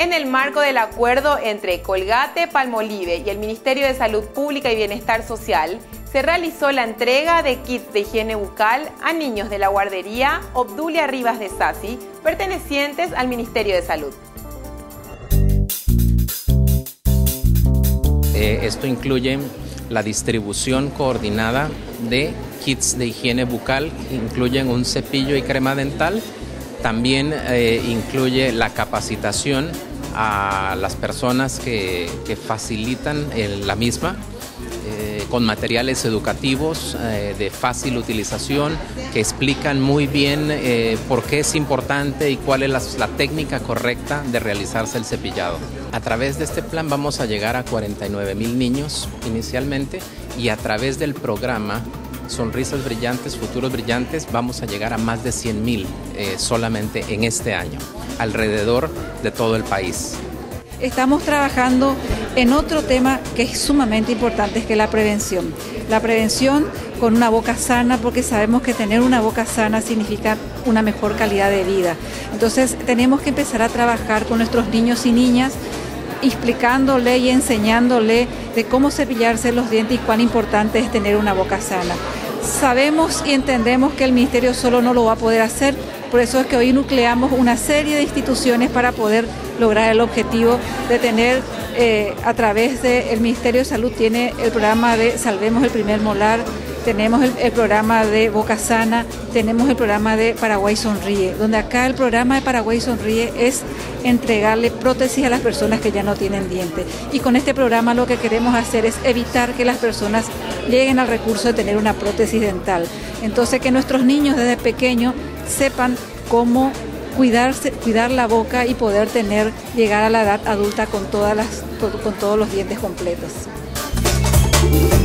En el marco del acuerdo entre Colgate-Palmolive y el Ministerio de Salud Pública y Bienestar Social, se realizó la entrega de kits de higiene bucal a niños de la guardería Obdulia Rivas de Sassi, pertenecientes al Ministerio de Salud. Esto incluye la distribución coordinada de kits de higiene bucal, incluyen un cepillo y crema dental, también incluye la capacitación a las personas que facilitan la misma, con materiales educativos de fácil utilización que explican muy bien por qué es importante y cuál es la técnica correcta de realizarse el cepillado. A través de este plan vamos a llegar a 49,000 niños inicialmente, y a través del programa Sonrisas Brillantes, Futuros Brillantes vamos a llegar a más de 100,000 solamente en este año, alrededor de todo el país. Estamos trabajando en otro tema que es sumamente importante, que es la prevención. La prevención con una boca sana, porque sabemos que tener una boca sana significa una mejor calidad de vida. Entonces tenemos que empezar a trabajar con nuestros niños y niñas, explicándole y enseñándole de cómo cepillarse los dientes y cuán importante es tener una boca sana. Sabemos y entendemos que el Ministerio solo no lo va a poder hacer, por eso es que hoy nucleamos una serie de instituciones para poder lograr el objetivo de tener, a través del Ministerio de Salud, tiene el programa de Salvemos el Primer Molar, tenemos el programa de Boca Sana, tenemos el programa de Paraguay Sonríe, donde acá el programa de Paraguay Sonríe es entregarle prótesis a las personas que ya no tienen dientes. Y con este programa lo que queremos hacer es evitar que las personas lleguen al recurso de tener una prótesis dental. Entonces, que nuestros niños desde pequeños sepan cómo cuidar la boca y poder llegar a la edad adulta con todos los dientes completos.